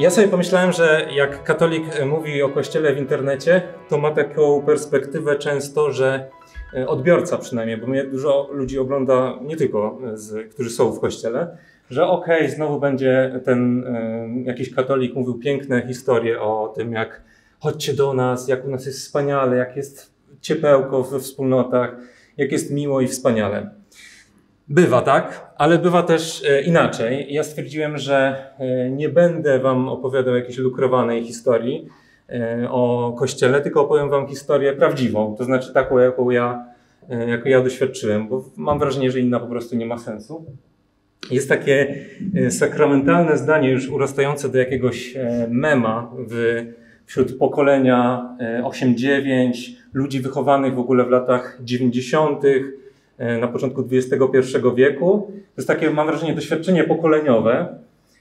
Ja sobie pomyślałem, że jak katolik mówi o Kościele w internecie, to ma taką perspektywę często, że odbiorca przynajmniej, bo mnie dużo ludzi ogląda, nie tylko którzy są w Kościele, że okej, znowu będzie ten jakiś katolik mówił piękne historie o tym, jak chodźcie do nas, jak u nas jest wspaniale, jak jest ciepełko we wspólnotach, jak jest miło i wspaniale. Bywa tak, ale bywa też inaczej. Ja stwierdziłem, że nie będę wam opowiadał jakiejś lukrowanej historii o Kościele, tylko opowiem wam historię prawdziwą, to znaczy taką, jaką ja doświadczyłem, bo mam wrażenie, że inna po prostu nie ma sensu. Jest takie sakramentalne zdanie już urastające do jakiegoś mema wśród pokolenia 8-9, ludzi wychowanych w ogóle w latach 90., na początku XXI wieku. To jest takie, mam wrażenie, doświadczenie pokoleniowe.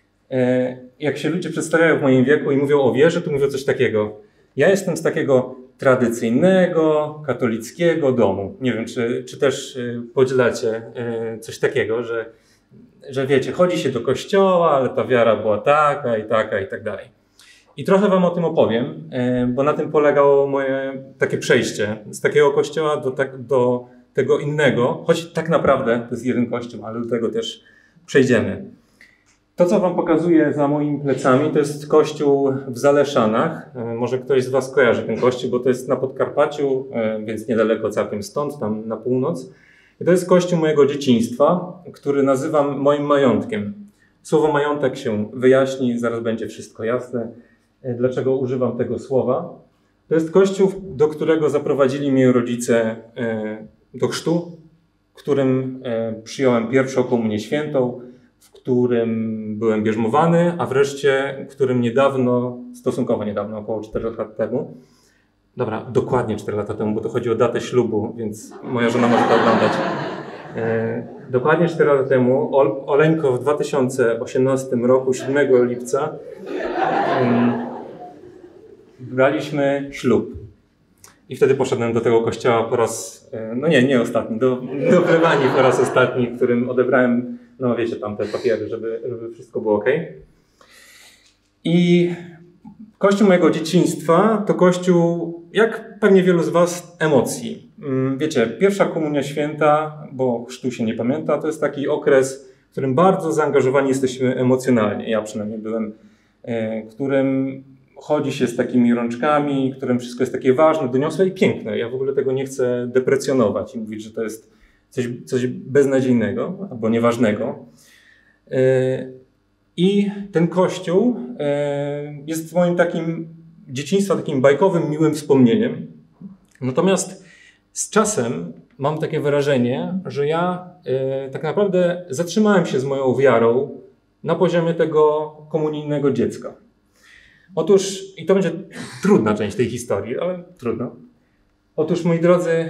Jak się ludzie przedstawiają w moim wieku i mówią o wierze, to mówią coś takiego. Ja jestem z takiego tradycyjnego, katolickiego domu. Nie wiem, czy też podzielacie coś takiego, że wiecie, chodzi się do kościoła, ale ta wiara była taka i taka i tak dalej. I trochę wam o tym opowiem, bo na tym polegało moje takie przejście z takiego kościoła do tego innego, choć tak naprawdę to jest jeden kościół, ale do tego też przejdziemy. To, co wam pokazuję za moimi plecami, to jest kościół w Zaleszanach. Może ktoś z was kojarzy ten kościół, bo to jest na Podkarpaciu, więc niedaleko całkiem stąd, tam na północ. I to jest kościół mojego dzieciństwa, który nazywam moim majątkiem. Słowo majątek się wyjaśni, zaraz będzie wszystko jasne, dlaczego używam tego słowa. To jest kościół, do którego zaprowadzili mnie rodzice do chrztu, w którym przyjąłem pierwszą komunię świętą, w którym byłem bierzmowany, a wreszcie w którym niedawno, stosunkowo niedawno, około 4 lat temu, dobra, dokładnie 4 lata temu, bo to chodzi o datę ślubu, więc moja żona może to oglądać. Dokładnie 4 lata temu, Oleńko w 2018 roku, 7 lipca, braliśmy ślub. I wtedy poszedłem do tego kościoła po raz, no nie ostatni, do plebanii po raz ostatni, w którym odebrałem, no wiecie, tam te papiery, żeby wszystko było ok. I kościół mojego dzieciństwa to kościół, jak pewnie wielu z was, emocji. Wiecie, pierwsza komunia święta, bo chrztu się nie pamięta, to jest taki okres, w którym bardzo zaangażowani jesteśmy emocjonalnie. Ja przynajmniej byłem, którym chodzi się z takimi rączkami, którym wszystko jest takie ważne, doniosłe i piękne. Ja w ogóle tego nie chcę deprecjonować i mówić, że to jest coś beznadziejnego albo nieważnego. I ten kościół jest w moim takim dzieciństwa takim bajkowym, miłym wspomnieniem. Natomiast z czasem mam takie wrażenie, że ja tak naprawdę zatrzymałem się z moją wiarą na poziomie tego komunijnego dziecka. Otóż, i to będzie trudna część tej historii, ale trudno. Otóż, moi drodzy,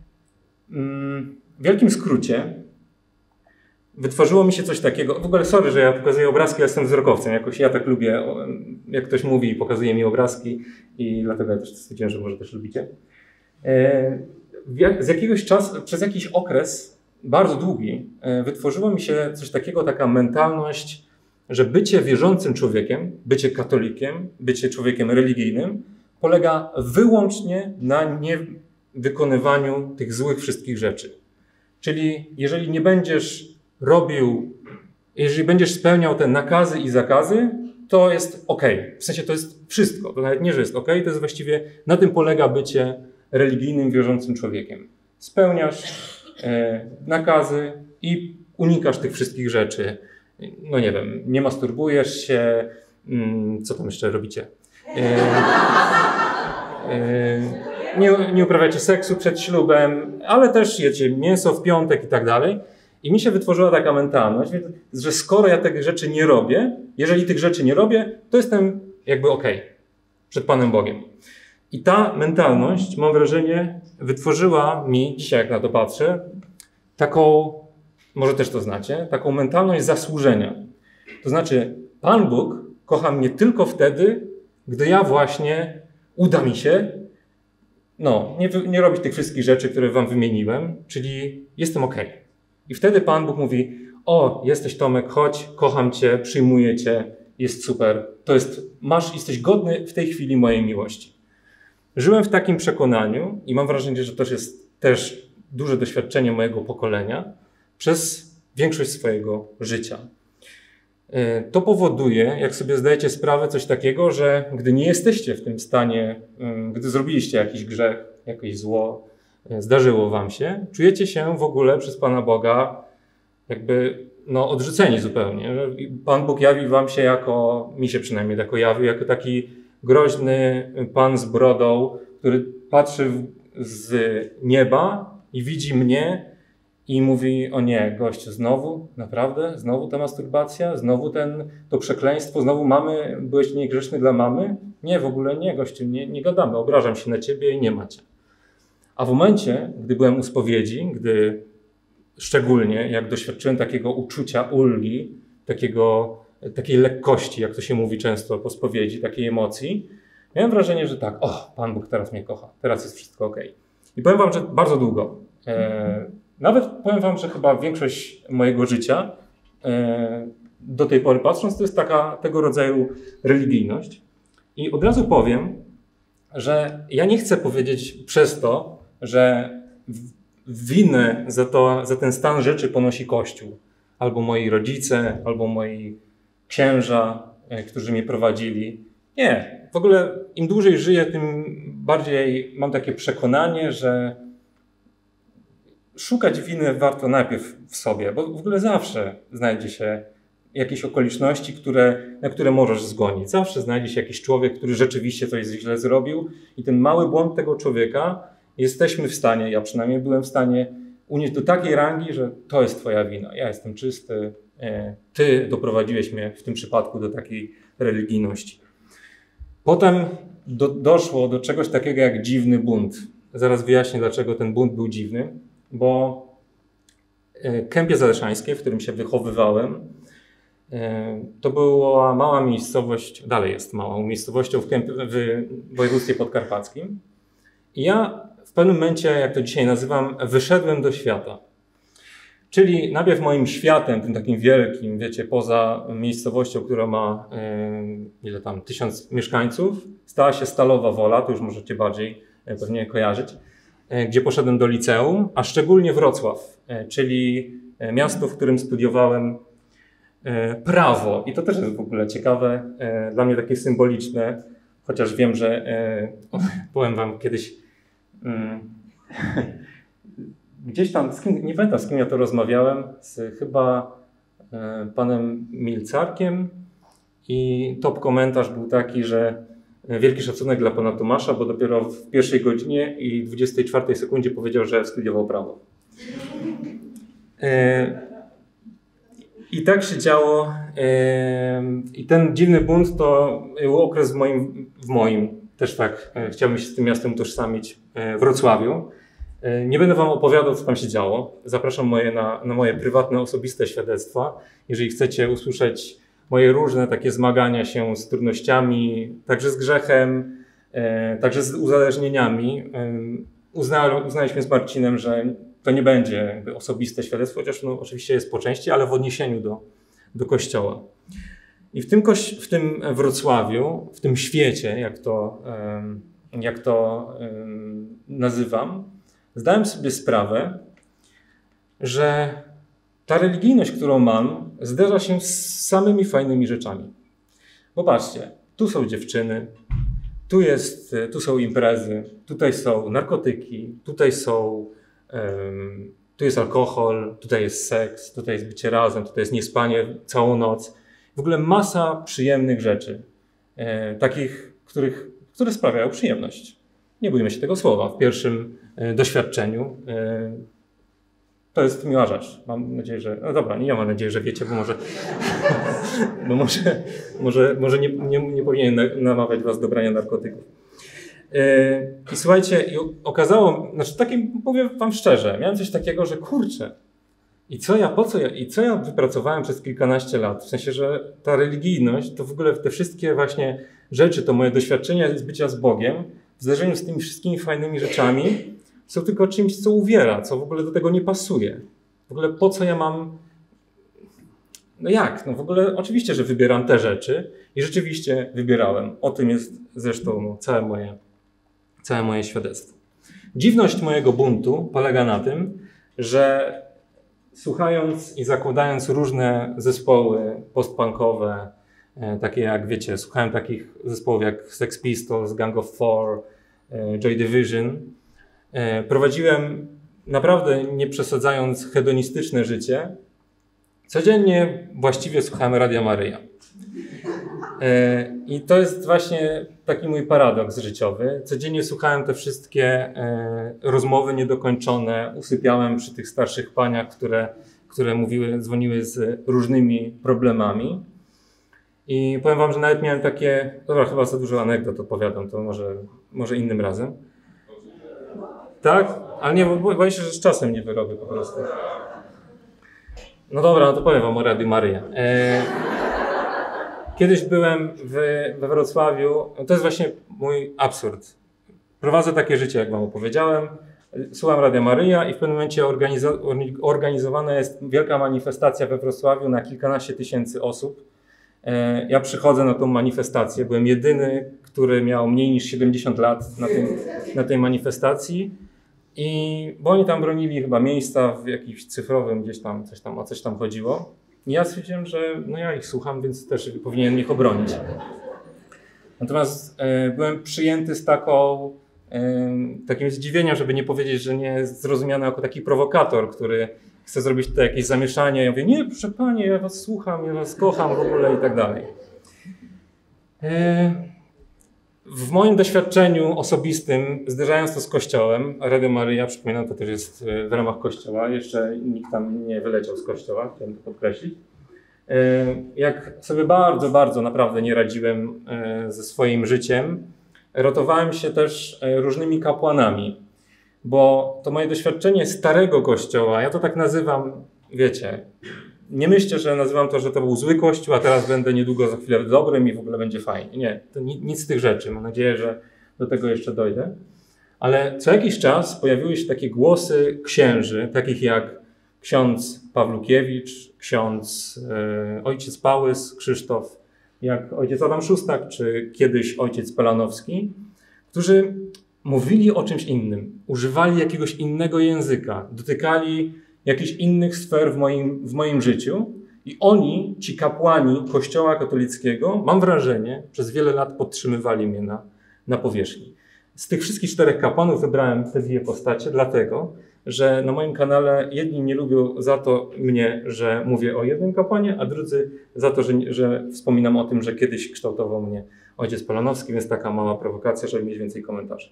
w wielkim skrócie wytworzyło mi się coś takiego. W ogóle sorry, że ja pokazuję obrazki, ja jestem wzrokowcem. Jakoś ja tak lubię, jak ktoś mówi i pokazuje mi obrazki i dlatego ja też stwierdziłem, że może też lubicie. Z jakiegoś czasu, przez jakiś okres, bardzo długi, wytworzyło mi się coś takiego, taka mentalność, że bycie wierzącym człowiekiem, bycie katolikiem, bycie człowiekiem religijnym polega wyłącznie na niewykonywaniu tych złych wszystkich rzeczy. Czyli jeżeli nie będziesz jeżeli będziesz spełniał te nakazy i zakazy, to jest okej. W sensie to jest wszystko. To nawet nie, że jest okej, to jest właściwie, na tym polega bycie religijnym, wierzącym człowiekiem. Spełniasz nakazy i unikasz tych wszystkich rzeczy. No nie wiem, nie masturbujesz się, co tam jeszcze robicie? Nie uprawiacie seksu przed ślubem, ale też jecie mięso w piątek i tak dalej. I mi się wytworzyła taka mentalność, że skoro ja tych rzeczy nie robię, jeżeli tych rzeczy nie robię, to jestem jakby okej przed Panem Bogiem. I ta mentalność, mam wrażenie, wytworzyła mi, dzisiaj jak na to patrzę, taką, może też to znacie, taką mentalność zasłużenia. To znaczy, Pan Bóg kocha mnie tylko wtedy, gdy ja właśnie uda mi się nie robić tych wszystkich rzeczy, które wam wymieniłem, czyli jestem okej. I wtedy Pan Bóg mówi, o, jesteś Tomek, chodź, kocham cię, przyjmuję cię, jest super, jesteś godny w tej chwili mojej miłości. Żyłem w takim przekonaniu i mam wrażenie, że to jest też duże doświadczenie mojego pokolenia przez większość swojego życia. To powoduje, jak sobie zdajecie sprawę, coś takiego, że gdy nie jesteście w tym stanie, gdy zrobiliście jakiś grzech, jakieś zło, zdarzyło wam się, czujecie się w ogóle przez Pana Boga jakby odrzuceni zupełnie. Że Pan Bóg jawi wam się mi się przynajmniej tak jawił, jako taki groźny Pan z brodą, który patrzy z nieba i widzi mnie i mówi: o nie, gościu, znowu? Naprawdę? Znowu ta masturbacja? Znowu to przekleństwo? Znowu byłeś niegrzeczny dla mamy? Nie, w ogóle nie, gościu, nie gadamy, obrażam się na ciebie i nie macie. A w momencie, gdy byłem u spowiedzi, gdy szczególnie jak doświadczyłem takiego uczucia ulgi, takiej lekkości, jak to się mówi często po spowiedzi, takiej emocji, miałem wrażenie, że tak, Pan Bóg teraz mnie kocha, teraz jest wszystko okej. I powiem wam, że bardzo długo, nawet powiem wam, że chyba większość mojego życia, do tej pory patrząc, to jest tego rodzaju religijność. I od razu powiem, że ja nie chcę powiedzieć przez to, że winę za ten stan rzeczy ponosi Kościół. Albo moi rodzice, albo moi księża, którzy mnie prowadzili. Nie. W ogóle im dłużej żyję, tym bardziej mam takie przekonanie, że szukać winy warto najpierw w sobie, bo w ogóle zawsze znajdzie się jakieś okoliczności, na które możesz zgonić. Zawsze znajdzie się jakiś człowiek, który rzeczywiście coś źle zrobił i ten mały błąd tego człowieka jesteśmy w stanie, ja przynajmniej byłem w stanie unieść do takiej rangi, że to jest twoja wina. Ja jestem czysty, ty doprowadziłeś mnie w tym przypadku do takiej religijności. Potem doszło do czegoś takiego jak dziwny bunt. Zaraz wyjaśnię, dlaczego ten bunt był dziwny, bo Kępie Zaleszańskie, w którym się wychowywałem, to była mała miejscowość, dalej jest małą miejscowością w województwie podkarpackim. I ja w pewnym momencie, jak to dzisiaj nazywam, wyszedłem do świata. Czyli najpierw moim światem, tym takim wielkim, wiecie, poza miejscowością, która ma 1000 mieszkańców, stała się Stalowa Wola, to już możecie bardziej pewnie kojarzyć, gdzie poszedłem do liceum, a szczególnie Wrocław, czyli miasto, w którym studiowałem prawo. I to też jest w ogóle ciekawe, dla mnie takie symboliczne, chociaż wiem, że powiem wam kiedyś, gdzieś tam, nie pamiętam z kim ja to rozmawiałem, z chyba panem Milcarkiem i top komentarz był taki, że wielki szacunek dla pana Tomasza, bo dopiero w 1 godzinie i 24 sekundzie powiedział, że studiował prawo. I tak się działo. I ten dziwny bunt to był okres w moim też tak, chciałbym się z tym miastem utożsamić, Wrocławiu. Nie będę wam opowiadał, co tam się działo. Zapraszam na moje prywatne, osobiste świadectwa. Jeżeli chcecie usłyszeć moje różne takie zmagania się z trudnościami, także z grzechem, także z uzależnieniami, uznaliśmy z Marcinem, że to nie będzie jakby osobiste świadectwo, chociaż oczywiście jest po części, ale w odniesieniu do Kościoła. I w tym Wrocławiu, w tym świecie, jak to nazywam, zdałem sobie sprawę, że ta religijność, którą mam, zderza się z samymi fajnymi rzeczami. Bo patrzcie, tu są dziewczyny, tu są imprezy, tutaj są narkotyki, tu jest alkohol, tutaj jest seks, tutaj jest bycie razem, tutaj jest niespanie całą noc. W ogóle masa przyjemnych rzeczy, takich, które sprawiają przyjemność. Nie bójmy się tego słowa. W pierwszym doświadczeniu to jest miła rzecz. Mam nadzieję, że... No dobra, nie mam nadziei, że wiecie, bo może nie powinienem namawiać was do brania narkotyków. I słuchajcie, powiem wam szczerze, miałem coś takiego, że kurczę, co ja wypracowałem przez kilkanaście lat? W sensie, że ta religijność, to w ogóle te wszystkie właśnie rzeczy, to moje doświadczenia z bycia z Bogiem, w zderzeniu z tymi wszystkimi fajnymi rzeczami, są tylko czymś, co uwiera, co w ogóle do tego nie pasuje. W ogóle po co ja mam... no jak? No w ogóle oczywiście, że wybieram te rzeczy i rzeczywiście wybierałem. O tym jest zresztą całe moje świadectwo. Dziwność mojego buntu polega na tym, że słuchając i zakładając różne zespoły postpunkowe, takie jak, wiecie, słuchałem takich zespołów jak Sex Pistols, Gang of Four, Joy Division, prowadziłem naprawdę, nie przesadzając, hedonistyczne życie. Codziennie właściwie słuchałem Radia Maryja. I to jest właśnie taki mój paradoks życiowy. Codziennie słuchałem te wszystkie rozmowy niedokończone, usypiałem przy tych starszych paniach, które dzwoniły z różnymi problemami. I powiem wam, że nawet miałem takie... Dobra, chyba za dużo anegdot opowiadam, to może innym razem. Tak? Ale nie, bo boję się, że z czasem nie wyrobię po prostu. No dobra, no to powiem wam o Radiu Maryja. Kiedyś byłem we Wrocławiu, to jest właśnie mój absurd. Prowadzę takie życie, jak wam opowiedziałem. Słucham Radia Maryja i w pewnym momencie organizowana jest wielka manifestacja we Wrocławiu na kilkanaście tysięcy osób. Ja przychodzę na tą manifestację. Byłem jedyny, który miał mniej niż 70 lat na tej manifestacji. Bo oni tam bronili chyba miejsca w jakimś cyfrowym, gdzieś tam, o coś tam chodziło. I ja stwierdziłem, że no ja ich słucham, więc też powinienem ich obronić. Natomiast byłem przyjęty z takim zdziwieniem, żeby nie powiedzieć, że nie jest zrozumiany jako taki prowokator, który chce zrobić tutaj jakieś zamieszanie. Ja mówię, nie, proszę panie, ja was słucham, ja was kocham w ogóle i tak dalej. W moim doświadczeniu osobistym, zderzając to z Kościołem, Radio Maryja, przypominam, to też jest w ramach Kościoła, jeszcze nikt tam nie wyleciał z Kościoła, chciałem to podkreślić. Jak sobie bardzo, bardzo naprawdę nie radziłem ze swoim życiem, rotowałem się też różnymi kapłanami, bo to moje doświadczenie starego Kościoła, ja to tak nazywam, wiecie, nie myślcie, że nazywam to, że to był zły Kościół, a teraz będę niedługo za chwilę dobrym i w ogóle będzie fajnie. Nie, to nic z tych rzeczy. Mam nadzieję, że do tego jeszcze dojdę. Ale co jakiś czas pojawiły się takie głosy księży, takich jak ksiądz Pawlukiewicz, ksiądz ojciec Pałys, Krzysztof, jak ojciec Adam Szustak, czy kiedyś ojciec Pelanowski, którzy mówili o czymś innym, używali jakiegoś innego języka, dotykali jakichś innych sfer w moim życiu i oni, ci kapłani Kościoła katolickiego, mam wrażenie, przez wiele lat podtrzymywali mnie na powierzchni. Z tych wszystkich 4 kapłanów wybrałem te 2 postacie, dlatego, że na moim kanale jedni nie lubią za to mnie, że mówię o jednym kapłanie, a drudzy za to, że wspominam o tym, że kiedyś kształtował mnie ojciec Polanowski, więc taka mała prowokacja, żeby mieć więcej komentarzy.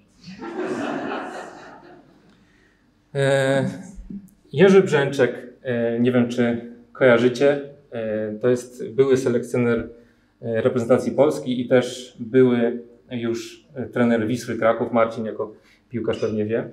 Jerzy Brzęczek, nie wiem czy kojarzycie, to jest były selekcjoner reprezentacji Polski i też były już trener Wisły Kraków. Marcin jako piłkarz pewnie wie.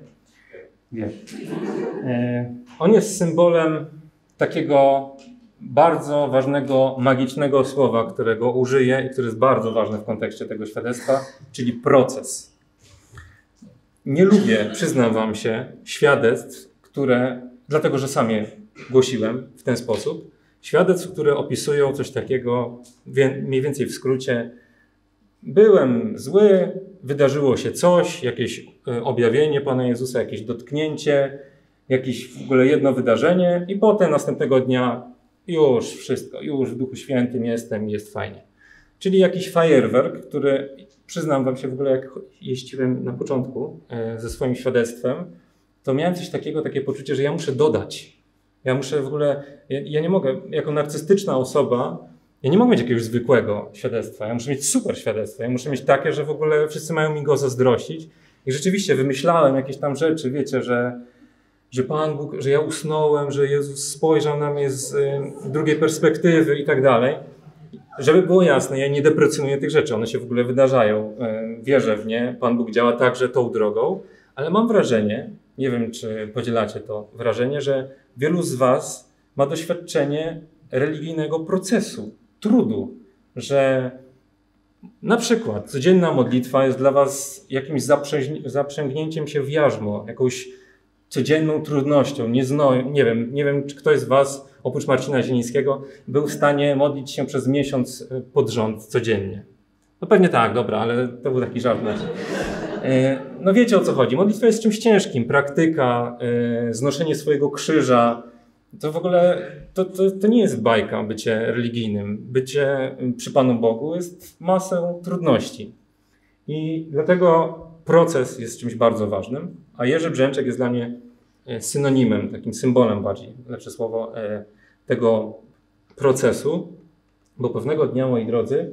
On jest symbolem takiego bardzo ważnego, magicznego słowa, którego użyję i które jest bardzo ważne w kontekście tego świadectwa, czyli proces. Nie lubię, przyznam wam się, świadectw, dlatego że sam je głosiłem w ten sposób, świadectw, które opisują coś takiego, mniej więcej w skrócie, byłem zły, wydarzyło się coś, jakieś objawienie Pana Jezusa, jakieś dotknięcie, jakieś w ogóle jedno wydarzenie i potem następnego dnia już wszystko, już w Duchu Świętym jestem i jest fajnie. Czyli jakiś fajerwerk, który, przyznam wam się w ogóle, jak jeździłem na początku ze swoim świadectwem, to miałem coś takiego, takie poczucie, że ja muszę dodać. Ja muszę w ogóle, ja nie mogę, jako narcystyczna osoba, ja nie mogę mieć jakiegoś zwykłego świadectwa. Ja muszę mieć super świadectwo. Ja muszę mieć takie, że w ogóle wszyscy mają mi go zazdrościć. I rzeczywiście wymyślałem jakieś tam rzeczy, wiecie, że Pan Bóg, że ja usnąłem, że Jezus spojrzał na mnie z drugiej perspektywy i tak dalej. Żeby było jasne, ja nie deprecjonuję tych rzeczy. One się w ogóle wydarzają. Wierzę w nie. Pan Bóg działa także tą drogą. Ale mam wrażenie, nie wiem, czy podzielacie to wrażenie, że wielu z was ma doświadczenie religijnego procesu, trudu, że na przykład codzienna modlitwa jest dla was jakimś zaprzęgnięciem się w jarzmo, jakąś codzienną trudnością, nie wiem, czy ktoś z was oprócz Marcina Zielińskiego, był w stanie modlić się przez miesiąc pod rząd codziennie. No pewnie tak, dobra, ale to był taki żart. No wiecie, o co chodzi. Modlitwa jest czymś ciężkim. Praktyka, znoszenie swojego krzyża. To w ogóle to nie jest bajka, bycie religijnym. Bycie przy Panu Bogu jest masą trudności. I dlatego proces jest czymś bardzo ważnym, a Jerzy Brzęczek jest dla mnie synonimem, takim symbolem bardziej, lepsze słowo, tego procesu, bo pewnego dnia, moi drodzy,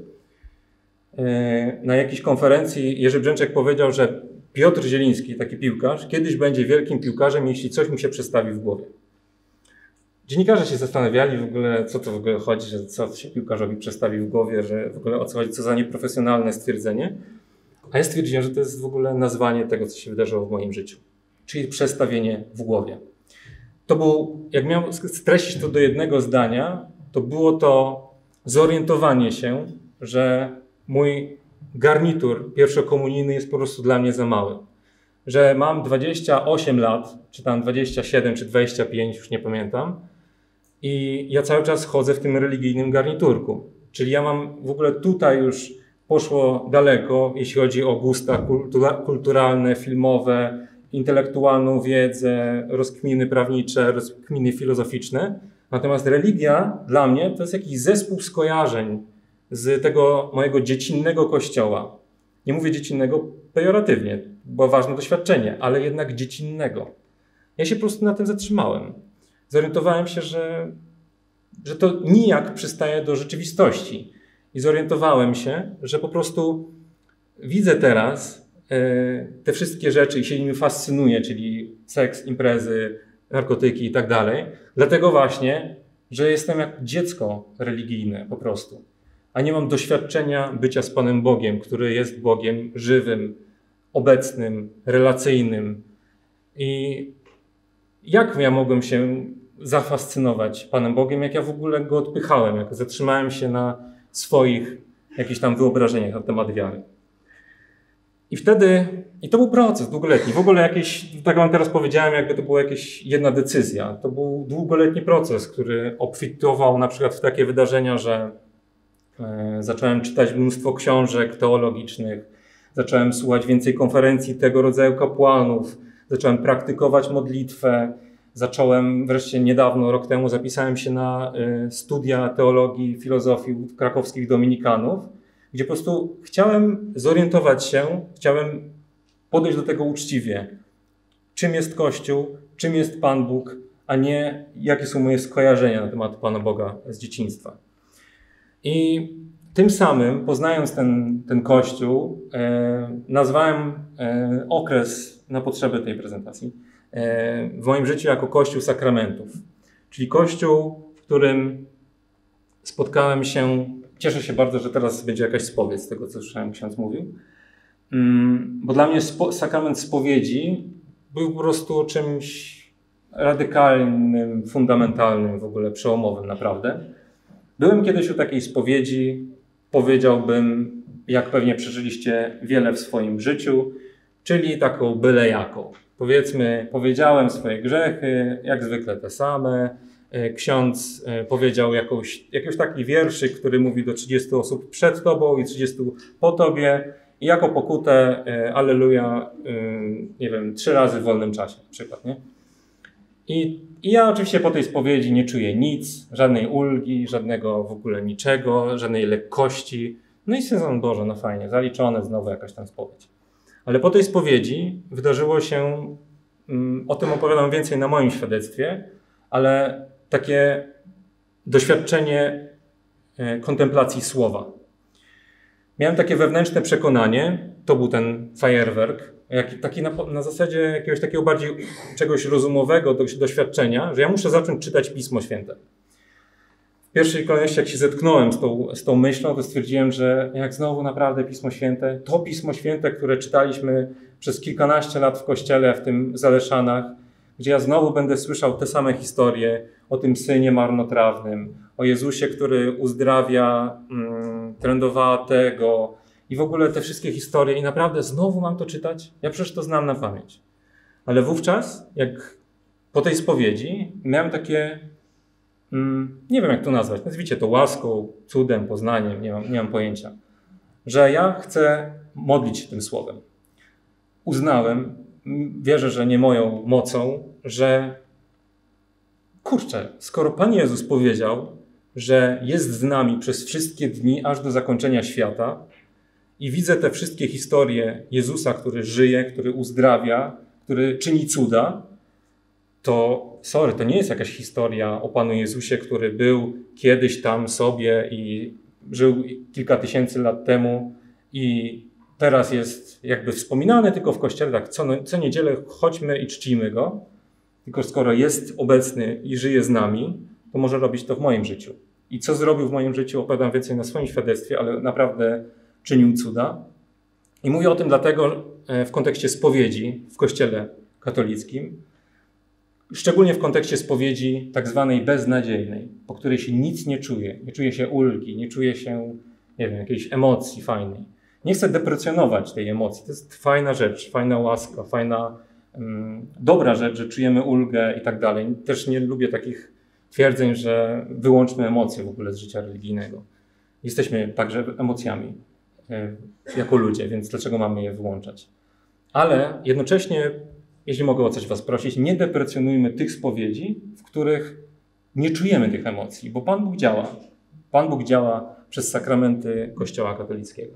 na jakiejś konferencji Jerzy Brzęczek powiedział, że Piotr Zieliński, taki piłkarz, kiedyś będzie wielkim piłkarzem, jeśli coś mu się przestawi w głowie. Dziennikarze się zastanawiali w ogóle, co to w ogóle chodzi, że co się piłkarzowi przestawi w głowie, że w ogóle o co chodzi, co za nieprofesjonalne stwierdzenie. A ja stwierdziłem, że to jest w ogóle nazwanie tego, co się wydarzyło w moim życiu. Czyli przestawienie w głowie. To był, jak miałem streścić to do jednego zdania, to było to zorientowanie się, że mój garnitur pierwszokomunijny jest po prostu dla mnie za mały. Że mam 28 lat, czy tam 27, czy 25, już nie pamiętam. I ja cały czas chodzę w tym religijnym garniturku. Czyli ja mam w ogóle tutaj już poszło daleko, jeśli chodzi o gusta kulturalne, filmowe, intelektualną wiedzę, rozkminy prawnicze, rozkminy filozoficzne. Natomiast religia dla mnie to jest jakiś zespół skojarzeń z tego mojego dziecinnego kościoła. Nie mówię dziecinnego pejoratywnie, bo ważne doświadczenie, ale jednak dziecinnego. Ja się po prostu na tym zatrzymałem. Zorientowałem się, że to nijak przystaje do rzeczywistości. I zorientowałem się, że po prostu widzę teraz te wszystkie rzeczy i się nimi fascynuję, czyli seks, imprezy, narkotyki i tak dalej. Dlatego właśnie, że jestem jak dziecko religijne po prostu. A nie mam doświadczenia bycia z Panem Bogiem, który jest Bogiem żywym, obecnym, relacyjnym. I jak ja mogłem się zafascynować Panem Bogiem, jak ja w ogóle Go odpychałem, jak zatrzymałem się na swoich jakichś tam wyobrażeniach na temat wiary. I wtedy, i to był proces długoletni. W ogóle jakieś, tak wam teraz powiedziałem, jakby to była jakaś jedna decyzja. To był długoletni proces, który obfitował na przykład w takie wydarzenia, że zacząłem czytać mnóstwo książek teologicznych, zacząłem słuchać więcej konferencji tego rodzaju kapłanów, zacząłem praktykować modlitwę, zacząłem wreszcie niedawno, rok temu, zapisałem się na studia teologii, filozofii u krakowskich dominikanów, gdzie po prostu chciałem zorientować się, chciałem podejść do tego uczciwie. Czym jest Kościół, czym jest Pan Bóg, a nie jakie są moje skojarzenia na temat Pana Boga z dzieciństwa. I tym samym, poznając ten Kościół, nazwałem okres na potrzeby tej prezentacji w moim życiu jako Kościół sakramentów. Czyli Kościół, w którym spotkałem się, cieszę się bardzo, że teraz będzie jakaś spowiedź z tego, co słyszałem, ksiądz mówił, bo dla mnie sakrament spowiedzi był po prostu czymś radykalnym, fundamentalnym, w ogóle przełomowym naprawdę. Byłem kiedyś u takiej spowiedzi, powiedziałbym, jak pewnie przeżyliście wiele w swoim życiu, czyli taką byle jaką. Powiedzmy, powiedziałem swoje grzechy, jak zwykle te same. Ksiądz powiedział jakiś taki wierszyk, który mówi do 30 osób przed tobą i 30 po tobie. I jako pokutę, alleluja, nie wiem, 3 razy w wolnym czasie na przykład, nie? I ja oczywiście po tej spowiedzi nie czuję nic, żadnej ulgi, żadnego w ogóle niczego, żadnej lekkości. No i stwierdzam, Boże, no fajnie, zaliczone znowu jakaś tam spowiedź. Ale po tej spowiedzi wydarzyło się, o tym opowiadam więcej na moim świadectwie, ale takie doświadczenie kontemplacji słowa. Miałem takie wewnętrzne przekonanie, to był ten fajerwerk, taki na zasadzie jakiegoś takiego bardziej czegoś rozumowego doświadczenia, że ja muszę zacząć czytać Pismo Święte. W pierwszej kolejności, jak się zetknąłem z tą myślą, to stwierdziłem, że jak znowu naprawdę Pismo Święte, to Pismo Święte, które czytaliśmy przez kilkanaście lat w Kościele, w tym Zaleszanach, gdzie ja znowu będę słyszał te same historie o tym synie marnotrawnym, o Jezusie, który uzdrawia trędowatego i w ogóle te wszystkie historie i naprawdę znowu mam to czytać? Ja przecież to znam na pamięć. Ale wówczas, jak po tej spowiedzi, miałem takie nie wiem jak to nazwać, nazwijcie to łaską, cudem, poznaniem, nie mam pojęcia, że ja chcę modlić się tym słowem. Uznałem, wierzę, że nie moją mocą, że kurczę, skoro Pan Jezus powiedział, że jest z nami przez wszystkie dni aż do zakończenia świata i widzę te wszystkie historie Jezusa, który żyje, który uzdrawia, który czyni cuda, to to nie jest jakaś historia o Panu Jezusie, który był kiedyś tam sobie i żył kilka tysięcy lat temu i teraz jest jakby wspominany tylko w Kościele, tak co niedzielę chodźmy i czcimy Go, tylko skoro jest obecny i żyje z nami, to może robić to w moim życiu. I co zrobił w moim życiu, opowiadam więcej na swoim świadectwie, ale naprawdę czynił cuda. I mówię o tym dlatego w kontekście spowiedzi w Kościele katolickim, szczególnie w kontekście spowiedzi tak zwanej beznadziejnej, po której się nic nie czuje się ulgi, nie czuje się, nie wiem, jakiejś emocji fajnej. Nie chcę deprecjonować tej emocji, to jest fajna rzecz, fajna łaska, fajna, dobra rzecz, że czujemy ulgę i tak dalej. Też nie lubię takich twierdzeń, że wyłączmy emocje w ogóle z życia religijnego. Jesteśmy także emocjami jako ludzie, więc dlaczego mamy je wyłączać? Ale jednocześnie, jeśli mogę o coś was prosić, nie deprecjonujmy tych spowiedzi, w których nie czujemy tych emocji, bo Pan Bóg działa. Pan Bóg działa przez sakramenty Kościoła katolickiego.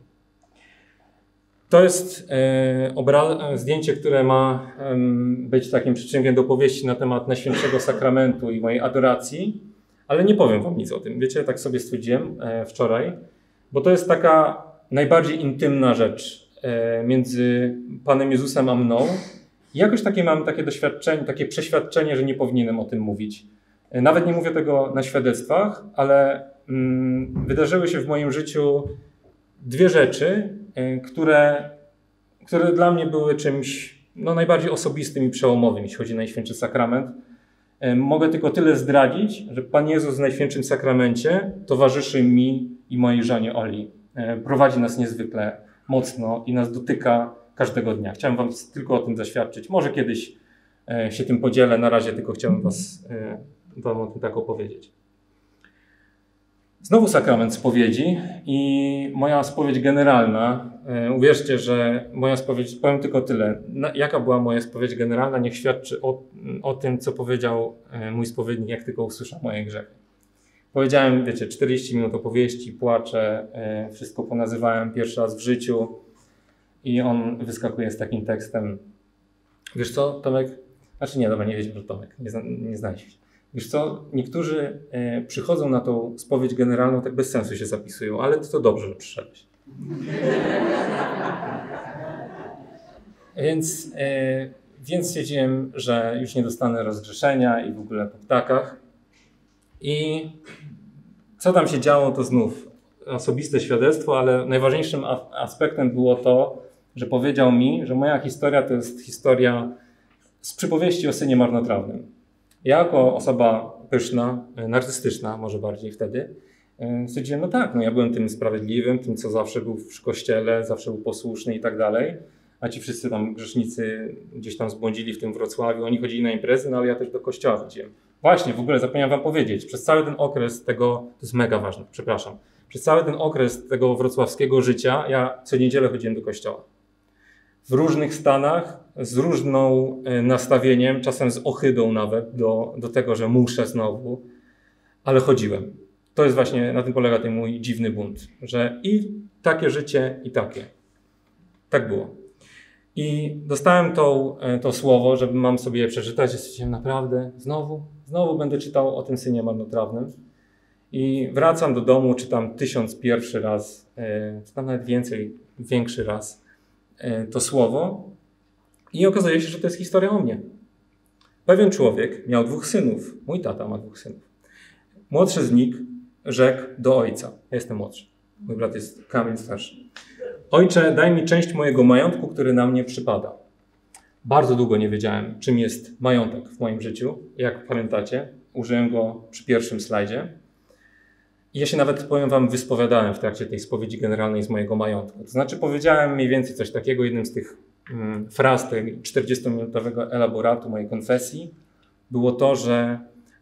To jest zdjęcie, które ma być takim przyczynkiem do opowieści na temat Najświętszego Sakramentu i mojej adoracji, ale nie powiem wam nic o tym. Wiecie, tak sobie stwierdziłem wczoraj, bo to jest taka najbardziej intymna rzecz między Panem Jezusem a mną. I jakoś mam takie doświadczenie, takie przeświadczenie, że nie powinienem o tym mówić. Nawet nie mówię tego na świadectwach, ale wydarzyły się w moim życiu dwie rzeczy, które dla mnie były czymś najbardziej osobistym i przełomowym, jeśli chodzi o Najświętszy Sakrament. Mogę tylko tyle zdradzić, że Pan Jezus w Najświętszym Sakramencie towarzyszy mi i mojej żonie Oli. Prowadzi nas niezwykle mocno i nas dotyka każdego dnia. Chciałem wam tylko o tym zaświadczyć. Może kiedyś się tym podzielę, na razie tylko chciałem wam o tym tak opowiedzieć. Znowu sakrament spowiedzi i moja spowiedź generalna. Uwierzcie, że moja spowiedź, powiem tylko tyle. Jaka była moja spowiedź generalna, niech świadczy o tym, co powiedział mój spowiednik, jak tylko usłyszał moje grzechy. Powiedziałem, wiecie, 40 minut opowieści, płaczę, wszystko ponazywałem pierwszy raz w życiu i on wyskakuje z takim tekstem. Wiesz co, Tomek? Znaczy nie, dobra, nie wiedział, że Tomek, nie znaliśmy się. Wiesz co, niektórzy przychodzą na tą spowiedź generalną, tak bez sensu się zapisują, ale to dobrze, że przyszedłeś. Więc stwierdziłem, że już nie dostanę rozgrzeszenia i w ogóle po ptakach. I co tam się działo, to znów osobiste świadectwo, ale najważniejszym aspektem było to, że powiedział mi, że moja historia to jest historia z przypowieści o synie marnotrawnym. Ja jako osoba pyszna, narcystyczna może bardziej wtedy, stwierdziłem, ja byłem tym sprawiedliwym, tym co zawsze był w kościele, zawsze był posłuszny i tak dalej, a ci wszyscy tam grzesznicy gdzieś tam zbłądzili w tym Wrocławiu, oni chodzili na imprezy, ale ja też do kościoła chodziłem. Właśnie, w ogóle zapomniałem wam powiedzieć, przez cały ten okres tego, to jest mega ważne, przepraszam, przez cały ten okres tego wrocławskiego życia ja co niedzielę chodziłem do kościoła. W różnych stanach, z różną nastawieniem, czasem z ohydą nawet do tego, że muszę znowu, ale chodziłem. To jest właśnie, na tym polega ten mój dziwny bunt, że i takie życie, i takie. Tak było. I dostałem to słowo, że mam sobie je przeczytać, stwierdziłem naprawdę, znowu będę czytał o tym synie marnotrawnym. I wracam do domu, czytam 1001 raz, czytam nawet większy raz to słowo i okazuje się, że to jest historia o mnie. Pewien człowiek miał 2 synów. Mój tata ma 2 synów. Młodszy z nich rzekł do ojca. Ja jestem młodszy. Mój brat jest Kamil starszy. Ojcze, daj mi część mojego majątku, który na mnie przypada. Bardzo długo nie wiedziałem, czym jest majątek w moim życiu. Jak pamiętacie, użyłem go przy pierwszym slajdzie. I ja się nawet, powiem wam, wyspowiadałem w trakcie tej spowiedzi generalnej z mojego majątku. To znaczy powiedziałem mniej więcej coś takiego, jednym z tych fraz tego 40-minutowego elaboratu mojej konfesji było to, że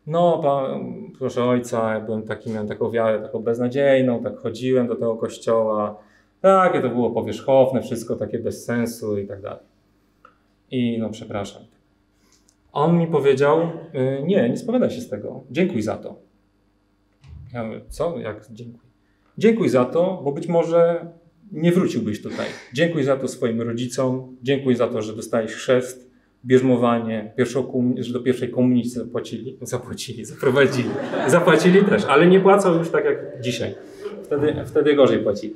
No, proszę ojca, ja byłem taki, miałem taką wiarę, taką beznadziejną, tak chodziłem do tego kościoła. Takie to było powierzchowne, wszystko takie bez sensu i tak dalej. I no, przepraszam. On mi powiedział, nie spowiadaj się z tego, dziękuj za to. Ja mówię, co? Jak dziękuj? Dziękuj za to, bo być może nie wróciłbyś tutaj. Dziękuj za to swoim rodzicom, dziękuj za to, że dostałeś chrzest, bierzmowanie, że do pierwszej komunii zapłacili też, ale nie płacą już tak jak dzisiaj. Wtedy gorzej płacili.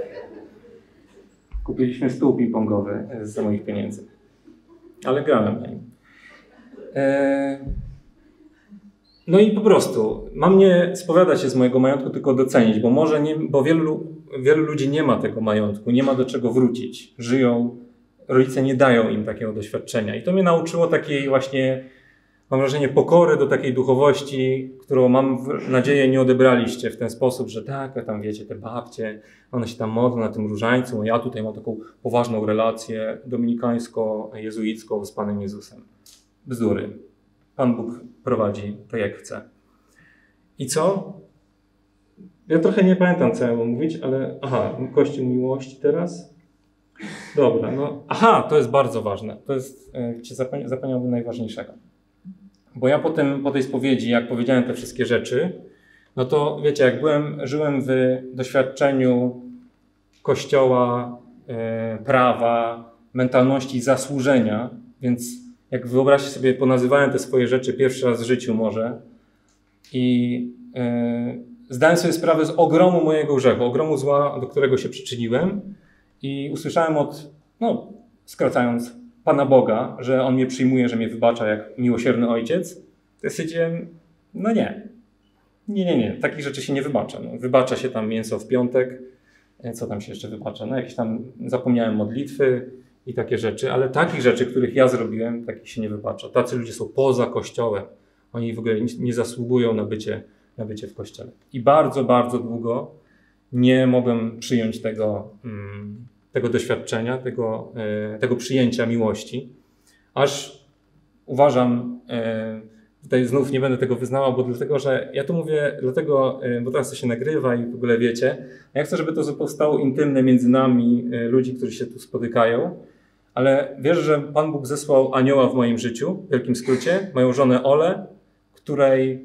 Kupiliśmy stół ping-pongowy za moich pieniędzy, ale grałem na nim. No i po prostu, mam nie spowiadać się z mojego majątku, tylko docenić, bo wielu ludzi nie ma tego majątku, nie ma do czego wrócić. Żyją, rodzice nie dają im takiego doświadczenia. I to mnie nauczyło takiej właśnie, mam wrażenie, pokory do takiej duchowości, którą mam nadzieję nie odebraliście w ten sposób, że tak, tam wiecie, te babcie, one się tam modlą na tym różańcu, a ja tutaj mam taką poważną relację dominikańsko-jezuicką z Panem Jezusem. Bzdury. Pan Bóg prowadzi to, jak chce. I co? Ja trochę nie pamiętam, co ja mam mówić, ale... Kościół miłości teraz? Dobra, no... to jest bardzo ważne. To jest... zapomniałbym najważniejszego. Bo ja po tej spowiedzi, jak powiedziałem te wszystkie rzeczy, no to wiecie, jak żyłem w doświadczeniu Kościoła, prawa, mentalności zasłużenia, więc jak wyobraźcie sobie, ponazywałem te swoje rzeczy pierwszy raz w życiu może i zdałem sobie sprawę z ogromu mojego grzechu, ogromu zła, do którego się przyczyniłem i usłyszałem skracając, Pana Boga, że On mnie przyjmuje, że mnie wybacza jak miłosierny ojciec. To stwierdziłem, no nie, takich rzeczy się nie wybacza. No, wybacza się tam mięso w piątek, co tam się jeszcze wybacza? No jakieś tam, zapomniałem modlitwy, i takie rzeczy, ale takich rzeczy, których ja zrobiłem, takich się nie wybacza. Tacy ludzie są poza Kościołem. Oni w ogóle nie zasługują na bycie w Kościele. I bardzo, bardzo długo nie mogłem przyjąć tego doświadczenia, tego przyjęcia miłości. Aż uważam, tutaj znów nie będę tego wyznawał, dlatego, że ja to mówię, bo teraz to się nagrywa i w ogóle wiecie, ja chcę, żeby to zostało intymne między nami, ludzi, którzy się tu spotykają, ale wierzę, że Pan Bóg zesłał anioła w moim życiu, w wielkim skrócie, moją żonę Olę, której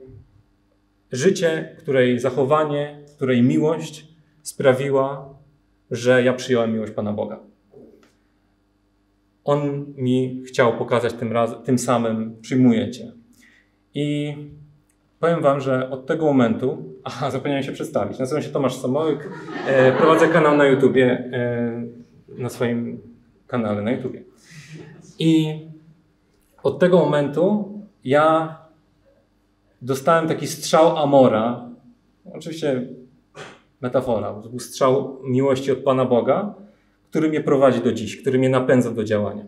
życie, której zachowanie, której miłość sprawiła, że ja przyjąłem miłość Pana Boga. On mi chciał pokazać tym samym, przyjmuję Cię. I powiem Wam, że od tego momentu, zapomniałem się przedstawić, nazywam się Tomasz Samołyk, prowadzę kanał na YouTubie, na swoim kanale na YouTubie. I od tego momentu ja dostałem taki strzał amora, oczywiście metafora, to był strzał miłości od Pana Boga, który mnie prowadzi do dziś, który mnie napędza do działania.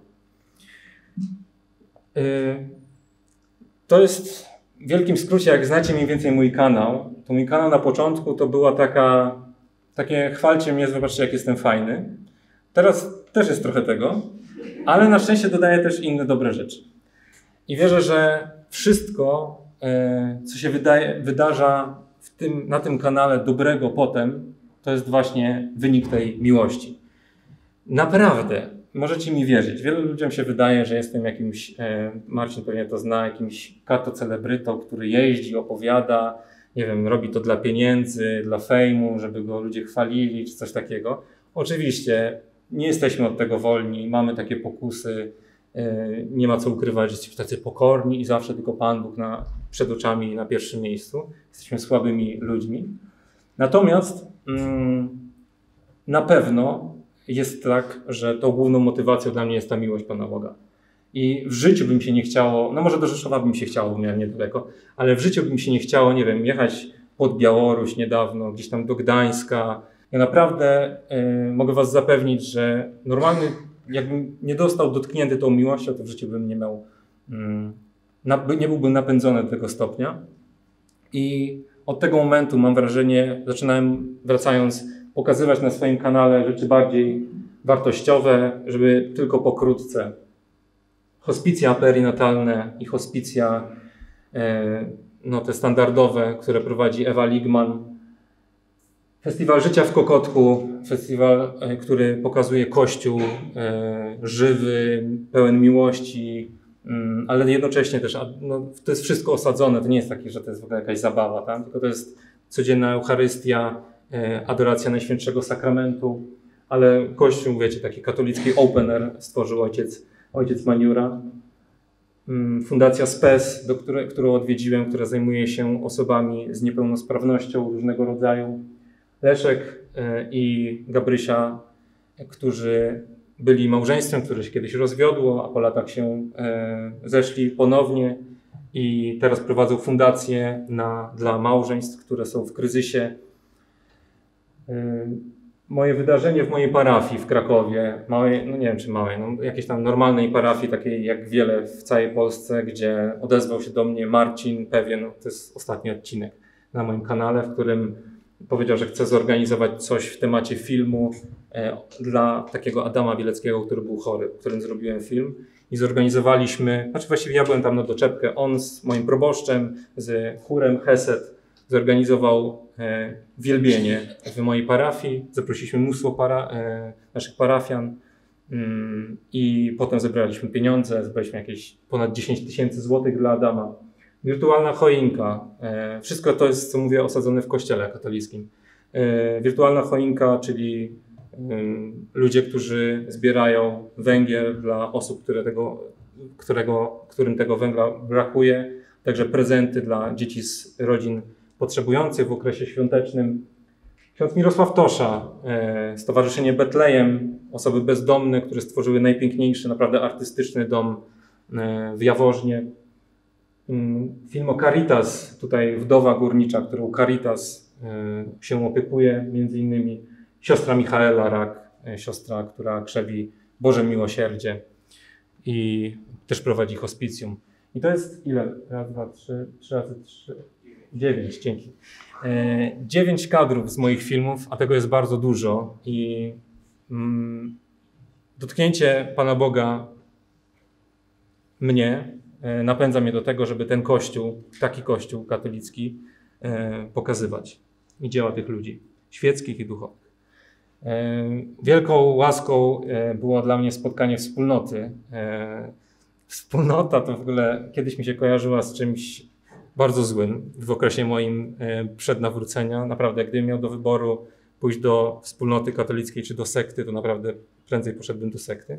To jest w wielkim skrócie, jak znacie mniej więcej mój kanał, to mój kanał na początku to była takie chwalcie mnie, zobaczcie jak jestem fajny. Teraz też jest trochę tego, ale na szczęście dodaję też inne dobre rzeczy. I wierzę, że wszystko, co się wydarza na tym kanale dobrego potem, to jest właśnie wynik tej miłości. Naprawdę, możecie mi wierzyć. Wielu ludziom się wydaje, że jestem jakimś, Marcin pewnie to zna, jakimś kato-celebrytą, który jeździ, opowiada, nie wiem, robi to dla pieniędzy, dla fejmu, żeby go ludzie chwalili, czy coś takiego. Oczywiście nie jesteśmy od tego wolni, mamy takie pokusy, nie ma co ukrywać, że jesteśmy tacy pokorni i zawsze tylko Pan Bóg przed oczami na pierwszym miejscu. Jesteśmy słabymi ludźmi. Natomiast na pewno jest tak, że tą główną motywacją dla mnie jest ta miłość Pana Boga. I w życiu bym się nie chciało, no może do Rzeszowa bym się chciało, bo miałem niedaleko, ale w życiu bym się nie chciało, nie wiem, jechać pod Białoruś niedawno, gdzieś tam do Gdańska. Ja naprawdę mogę was zapewnić, że normalny, jakbym nie dostał dotknięty tą miłością, to w życiu bym nie miał, nie byłbym napędzony do tego stopnia. I od tego momentu mam wrażenie, zaczynałem, wracając, pokazywać na swoim kanale rzeczy bardziej wartościowe, żeby tylko pokrótce. Hospicja perinatalne i hospicja no, te standardowe, które prowadzi Ewa Ligman. Festiwal Życia w Kokotku, festiwal, który pokazuje Kościół żywy, pełen miłości, ale jednocześnie też, no, to jest wszystko osadzone, to nie jest takie, że to jest w ogóle jakaś zabawa, tak? Tylko to jest codzienna Eucharystia, adoracja Najświętszego Sakramentu, ale Kościół, wiecie, taki katolicki open air stworzył ojciec Maniura. Fundacja SPES, którą odwiedziłem, która zajmuje się osobami z niepełnosprawnością różnego rodzaju. Leszek i Gabrysia, którzy byli małżeństwem, które się kiedyś rozwiodło, a po latach się zeszli ponownie i teraz prowadzą fundację dla małżeństw, które są w kryzysie. Moje wydarzenie w mojej parafii w Krakowie, małej, no nie wiem czy małej, no jakiejś tam normalnej parafii, takiej jak wiele w całej Polsce, gdzie odezwał się do mnie Marcin Pewien, to jest ostatni odcinek na moim kanale, w którym powiedział, że chce zorganizować coś w temacie filmu dla takiego Adama Bieleckiego, który był chory, w którym zrobiłem film. I zorganizowaliśmy, znaczy właściwie ja byłem tam na doczepkę, on z moim proboszczem, z chórem Hesed zorganizował wielbienie w mojej parafii. Zaprosiliśmy mnóstwo naszych parafian i potem zebraliśmy pieniądze, zebraliśmy jakieś ponad 10 000 złotych dla Adama. Wirtualna choinka. Wszystko to jest, co mówię, osadzone w kościele katolickim. Wirtualna choinka, czyli ludzie, którzy zbierają węgiel dla osób, którym tego węgla brakuje. Także prezenty dla dzieci z rodzin potrzebujących w okresie świątecznym. Ksiądz Mirosław Tosza, Stowarzyszenie Betlejem, osoby bezdomne, które stworzyły najpiękniejszy, naprawdę artystyczny dom w Jaworznie. Film o Caritas, tutaj wdowa górnicza, którą Caritas się opiekuje, między innymi siostra Michaela Rak, siostra, która krzewi Boże Miłosierdzie i też prowadzi hospicjum. I to jest ile? Raz, dwa, trzy razy trzy. 9, dzięki. 9 kadrów z moich filmów, a tego jest bardzo dużo i dotknięcie Pana Boga mnie napędza mnie do tego, żeby ten kościół, taki kościół katolicki pokazywać i dzieła tych ludzi, świeckich i duchowych. Wielką łaską było dla mnie spotkanie wspólnoty. Wspólnota to w ogóle kiedyś mi się kojarzyła z czymś bardzo złym w okresie moim przednawrócenia. Naprawdę, gdybym miał do wyboru pójść do wspólnoty katolickiej czy do sekty, to naprawdę prędzej poszedłbym do sekty.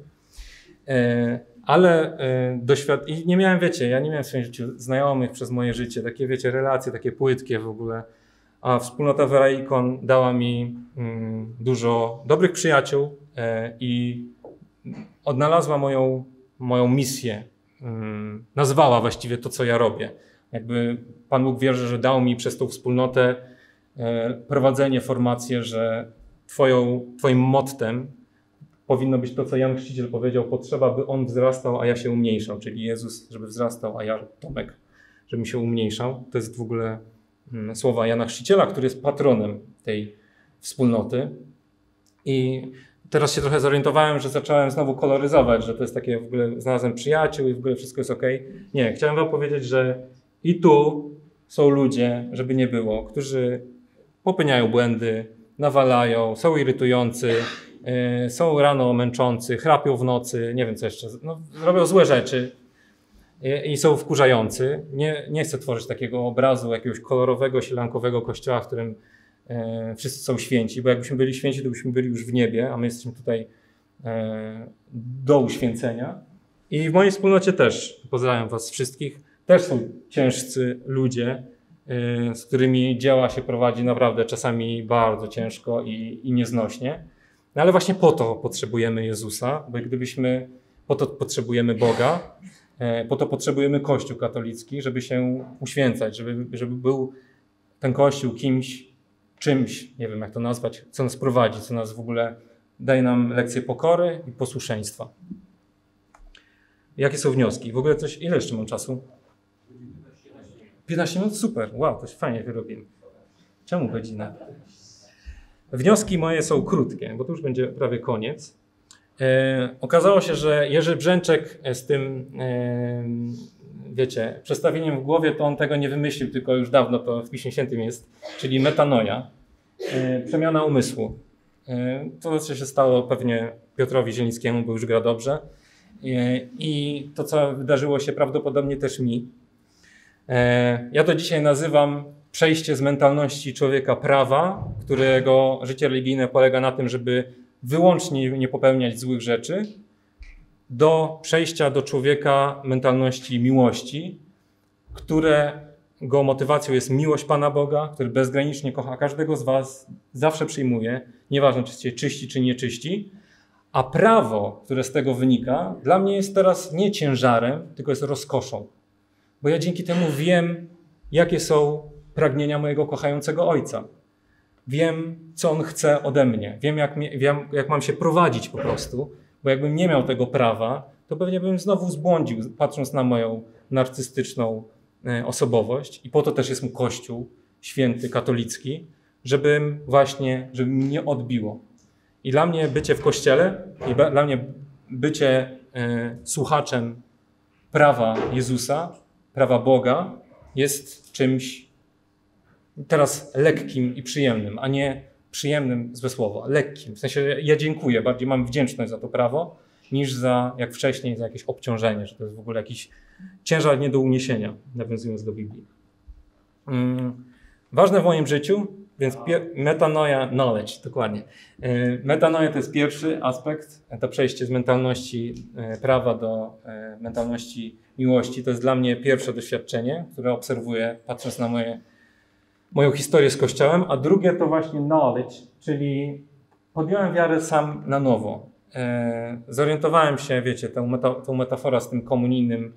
Ale i nie miałem, wiecie, ja nie miałem w swoim życiu znajomych przez moje życie, takie, wiecie, relacje, takie płytkie w ogóle. A wspólnota Vera Icon dała mi dużo dobrych przyjaciół i odnalazła moją misję. Nazwała właściwie to, co ja robię. Jakby Pan Bóg wierzy, że dał mi przez tą wspólnotę prowadzenie, formację, że twoim mottem powinno być to, co Jan Chrzciciel powiedział, potrzeba, by On wzrastał, a ja się umniejszał, czyli Jezus, żeby wzrastał, a ja, Tomek, żebym się umniejszał. To jest w ogóle słowa Jana Chrzciciela, który jest patronem tej wspólnoty. I teraz się trochę zorientowałem, że zacząłem znowu koloryzować, że to jest takie, w ogóle znalazłem przyjaciół i w ogóle wszystko jest okej. Nie, chciałem wam powiedzieć, że i tu są ludzie, żeby nie było, którzy popełniają błędy, nawalają, są irytujący, są rano męczący, chrapią w nocy, nie wiem co jeszcze, no, robią złe rzeczy i są wkurzający. Nie chcę tworzyć takiego obrazu jakiegoś kolorowego, sielankowego kościoła, w którym wszyscy są święci, bo jakbyśmy byli święci, to byśmy byli już w niebie, a my jesteśmy tutaj do uświęcenia. I w mojej wspólnocie też, pozdrawiam was wszystkich, też są ciężcy ludzie, z którymi dzieła się prowadzi naprawdę czasami bardzo ciężko i nieznośnie. No ale właśnie po to potrzebujemy Jezusa, bo po to potrzebujemy Boga, po to potrzebujemy Kościół katolicki, żeby się uświęcać, żeby był ten Kościół czymś, nie wiem jak to nazwać, co nas prowadzi, co nas w ogóle daje nam lekcję pokory i posłuszeństwa. Jakie są wnioski? W ogóle ile jeszcze mam czasu? 15 minut? Super, wow, to się fajnie wyrobiłem. Czemu godzina? Wnioski moje są krótkie, bo to już będzie prawie koniec. Okazało się, że Jerzy Brzęczek z tym wiecie, przestawieniem w głowie, to on tego nie wymyślił, tylko już dawno to w Piśmie Świętym jest, czyli metanoja, przemiana umysłu. To, co się stało pewnie Piotrowi Zielińskiemu, bo już gra dobrze. I to, co wydarzyło się prawdopodobnie też mi. Ja to dzisiaj nazywam przejście z mentalności człowieka prawa, którego życie religijne polega na tym, żeby wyłącznie nie popełniać złych rzeczy, do przejścia do człowieka mentalności miłości, którego motywacją jest miłość Pana Boga, który bezgranicznie kocha każdego z was, zawsze przyjmuje, nieważne czy jesteście czyści czy nieczyści, a prawo, które z tego wynika, dla mnie jest teraz nie ciężarem, tylko jest rozkoszą. Bo ja dzięki temu wiem, jakie są pragnienia mojego kochającego Ojca. Wiem, co On chce ode mnie. Wiem, jak mam się prowadzić po prostu. Bo jakbym nie miał tego prawa, to pewnie bym znowu zbłądził, patrząc na moją narcystyczną osobowość. I po to też jest mu Kościół święty, katolicki, żeby mi nie odbiło. I dla mnie bycie w Kościele, i dla mnie bycie słuchaczem prawa Jezusa, prawa Boga, jest czymś teraz lekkim i przyjemnym, a nie przyjemnym, złe słowo, lekkim. W sensie ja dziękuję, bardziej mam wdzięczność za to prawo, niż jak wcześniej za jakieś obciążenie, że to jest w ogóle jakiś ciężar nie do uniesienia, nawiązując do Biblii. Ważne w moim życiu, więc metanoia, knowledge, dokładnie. Metanoia to jest pierwszy aspekt, to przejście z mentalności prawa do mentalności miłości. To jest dla mnie pierwsze doświadczenie, które obserwuję, patrząc na moją historię z Kościołem, a drugie to właśnie knowledge, czyli podjąłem wiarę sam na nowo. Zorientowałem się, wiecie, tą metaforę z tym komunijnym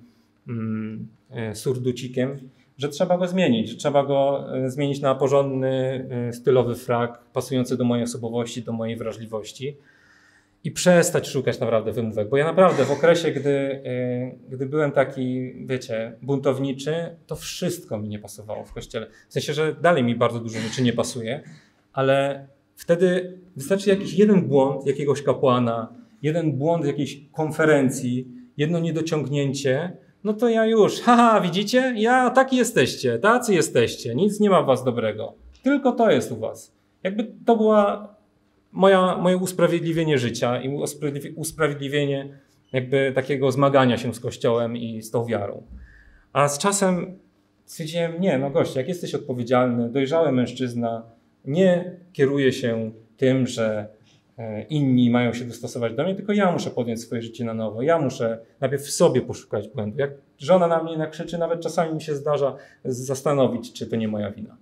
surducikiem, że trzeba go zmienić, że trzeba go zmienić na porządny, stylowy frak, pasujący do mojej osobowości, do mojej wrażliwości i przestać szukać naprawdę wymówek. Bo ja naprawdę w okresie, gdy byłem taki, wiecie, buntowniczy, to wszystko mi nie pasowało w Kościele. W sensie, że dalej mi bardzo dużo rzeczy nie pasuje, ale wtedy wystarczy jakiś jeden błąd jakiegoś kapłana, jeden błąd jakiejś konferencji, jedno niedociągnięcie, no to ja już, haha, widzicie? Tacy jesteście, nic nie ma w was dobrego. Tylko to jest u was. Jakby to była moje usprawiedliwienie życia i usprawiedliwienie jakby takiego zmagania się z Kościołem i z tą wiarą. A z czasem stwierdziłem, nie, no goście, jak jesteś odpowiedzialny, dojrzały mężczyzna, nie kieruje się tym, że inni mają się dostosować do mnie, tylko ja muszę podjąć swoje życie na nowo. Ja muszę najpierw w sobie poszukać błędu. Jak żona na mnie nakrzyczy, nawet czasami mi się zdarza zastanowić, czy to nie moja wina.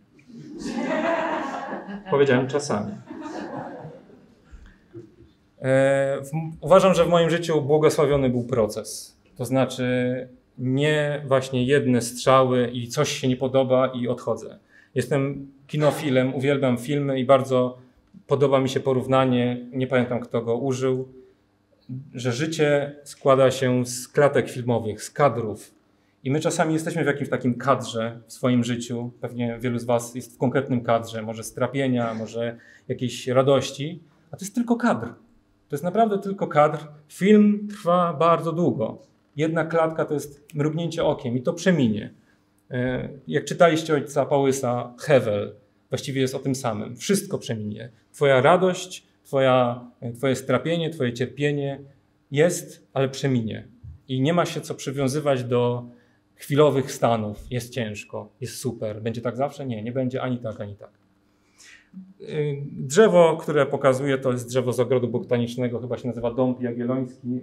Powiedziałem czasami. Uważam, że w moim życiu błogosławiony był proces. To znaczy nie właśnie jedne strzały i coś się nie podoba i odchodzę. Jestem kinofilem, uwielbiam filmy i bardzo podoba mi się porównanie, nie pamiętam kto go użył, że życie składa się z klatek filmowych, z kadrów. I my czasami jesteśmy w jakimś takim kadrze w swoim życiu. Pewnie wielu z was jest w konkretnym kadrze, może strapienia, może jakiejś radości, a to jest tylko kadr. To jest naprawdę tylko kadr. Film trwa bardzo długo. Jedna klatka to jest mrugnięcie okiem i to przeminie. Jak czytaliście ojca Pałysa, Hewel, właściwie jest o tym samym. Wszystko przeminie. Twoja radość, twoje strapienie, twoje cierpienie jest, ale przeminie. I nie ma się co przywiązywać do chwilowych stanów. Jest ciężko, jest super. Będzie tak zawsze? Nie, nie będzie ani tak, ani tak. Drzewo, które pokazuję, to jest drzewo z ogrodu botanicznego, chyba się nazywa Dąb Jagielloński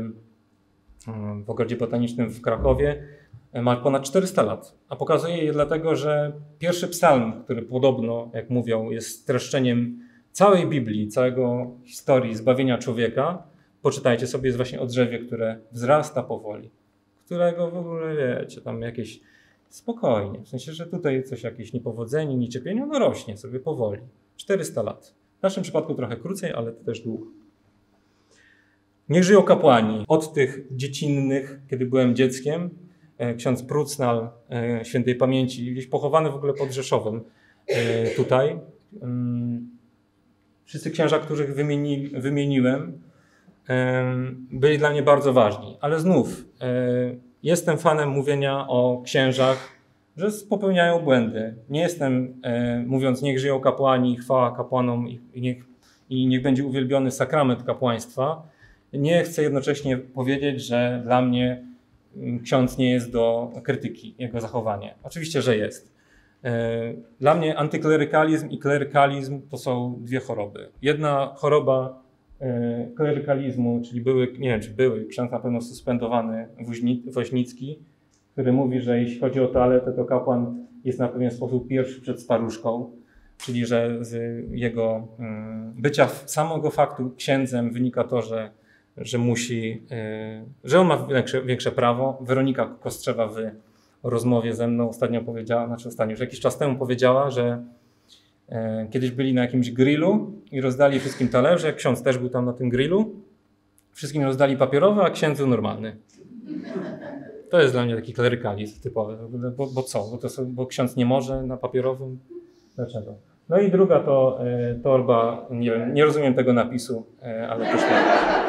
w ogrodzie botanicznym w Krakowie. Ma ponad 400 lat, a pokazuje je dlatego, że pierwszy psalm, który podobno, jak mówią, jest streszczeniem całej Biblii, całego historii zbawienia człowieka, poczytajcie sobie, jest właśnie o drzewie, które wzrasta powoli, którego w ogóle, wiecie, tam jakieś spokojnie, w sensie, że tutaj coś, jakieś niepowodzenie, niecierpienie, ono rośnie sobie powoli. 400 lat. W naszym przypadku trochę krócej, ale to też długo. Niech żyją kapłani. Od tych dziecinnych, kiedy byłem dzieckiem, ksiądz Prucnal, świętej pamięci, gdzieś pochowany w ogóle pod Rzeszowem tutaj. Wszyscy księża, których wymieniłem, byli dla mnie bardzo ważni. Ale znów, jestem fanem mówienia o księżach, że popełniają błędy. Nie jestem, mówiąc, niech żyją kapłani, chwała kapłanom i niech będzie uwielbiony sakrament kapłaństwa. Nie chcę jednocześnie powiedzieć, że dla mnie ksiądz nie jest do krytyki, jego zachowanie. Oczywiście, że jest. Dla mnie antyklerykalizm i klerykalizm to są dwie choroby. Jedna choroba klerykalizmu, czyli nie wiem czy były, ksiądz na pewno suspendowany Woźnicki, który mówi, że jeśli chodzi o toaletę, to kapłan jest na pewien sposób pierwszy przed staruszką, czyli że z jego bycia, samego faktu księdzem wynika to, że musi, że on ma większe prawo. Weronika Kostrzewa w rozmowie ze mną ostatnio powiedziała, już jakiś czas temu powiedziała, że kiedyś byli na jakimś grillu i rozdali wszystkim talerze, ksiądz też był tam na tym grillu, wszystkim rozdali papierowe, a księdzu normalny. To jest dla mnie taki klerykalizm typowy, bo co? Bo ksiądz nie może na papierowym? Dlaczego? No i druga to torba, nie wiem, nie rozumiem tego napisu, ale też nie.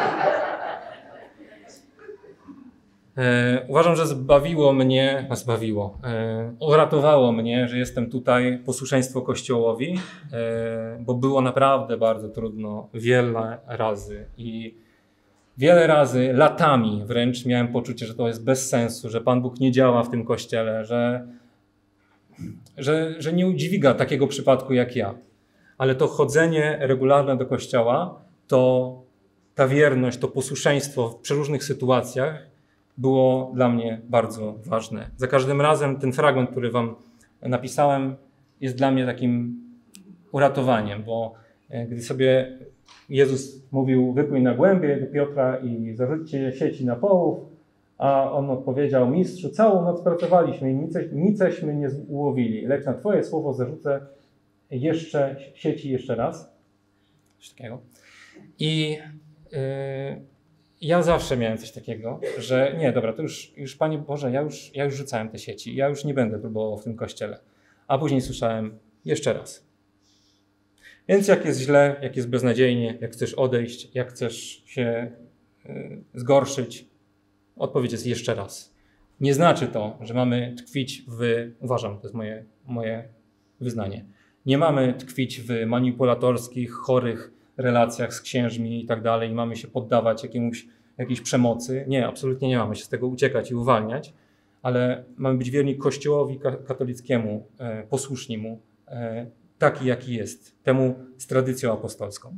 Uważam, że uratowało mnie, że jestem tutaj, posłuszeństwo Kościołowi, bo było naprawdę bardzo trudno wiele razy i wiele razy, latami wręcz miałem poczucie, że to jest bez sensu, że Pan Bóg nie działa w tym Kościele, że nie udźwiga takiego przypadku jak ja. Ale to chodzenie regularne do Kościoła, to ta wierność, to posłuszeństwo w przeróżnych sytuacjach było dla mnie bardzo ważne. Za każdym razem ten fragment, który wam napisałem, jest dla mnie takim uratowaniem, bo gdy sobie Jezus mówił, wypłyń na głębie do Piotra i zarzućcie sieci na połów, a on odpowiedział, mistrzu, całą noc pracowaliśmy i niceśmy nie ułowili, lecz na twoje słowo zarzucę sieci jeszcze raz. Coś takiego. I ja zawsze miałem coś takiego, że nie, dobra, to już Panie Boże, ja już rzucałem te sieci, ja już nie będę próbował w tym kościele. A później słyszałem jeszcze raz. Więc jak jest źle, jak jest beznadziejnie, jak chcesz odejść, jak chcesz się zgorszyć, odpowiedź jest jeszcze raz. Nie znaczy to, że mamy tkwić uważam, to jest moje wyznanie, nie mamy tkwić w manipulatorskich, chorych relacjach z księżmi i tak dalej i mamy się poddawać jakiejś przemocy. Nie, absolutnie nie mamy się z tego uciekać i uwalniać, ale mamy być wierni Kościołowi katolickiemu, posłuszni mu, taki jaki jest, temu z tradycją apostolską.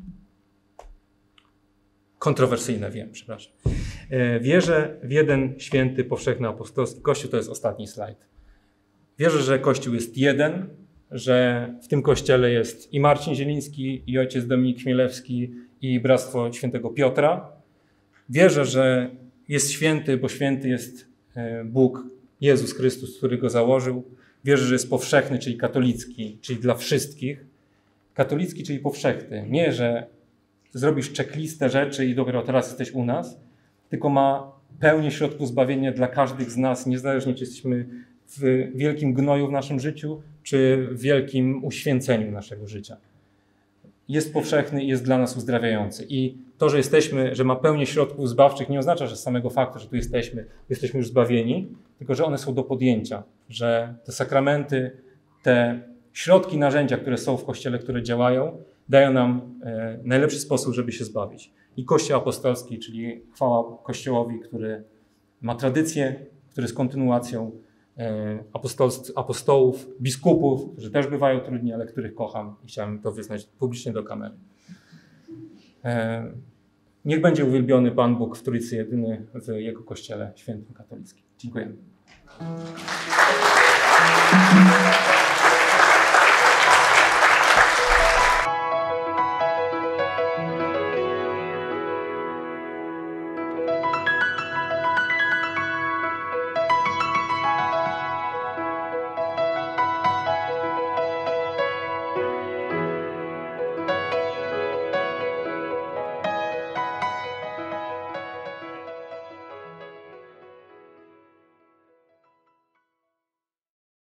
Kontrowersyjne, wiem, przepraszam. Wierzę w jeden święty, powszechny apostolski Kościół, to jest ostatni slajd. Wierzę, że Kościół jest jeden, że w tym kościele jest i Marcin Zieliński, i ojciec Dominik Chmielewski, i Bractwo Świętego Piotra. Wierzę, że jest święty, bo święty jest Bóg, Jezus Chrystus, który go założył. Wierzę, że jest powszechny, czyli katolicki, czyli dla wszystkich. Katolicki, czyli powszechny. Nie, że zrobisz checklistę rzeczy i dopiero teraz jesteś u nas, tylko ma pełnię środków zbawienia dla każdych z nas, niezależnie czy jesteśmy w wielkim gnoju w naszym życiu, czy w wielkim uświęceniu naszego życia. Jest powszechny i jest dla nas uzdrawiający. I to, że ma pełnię środków zbawczych, nie oznacza, że z samego faktu, że tu jesteśmy już zbawieni, tylko że one są do podjęcia, że te sakramenty, te środki, narzędzia, które są w Kościele, które działają, dają nam najlepszy sposób, żeby się zbawić. I Kościół apostolski, czyli chwała Kościołowi, który ma tradycję, który jest kontynuacją apostołów, biskupów, którzy też bywają trudni, ale których kocham i chciałem to wyznać publicznie do kamery. Niech będzie uwielbiony Pan Bóg w Trójcy Jedyny w Jego Kościele Świętym Katolickim. Dziękujemy.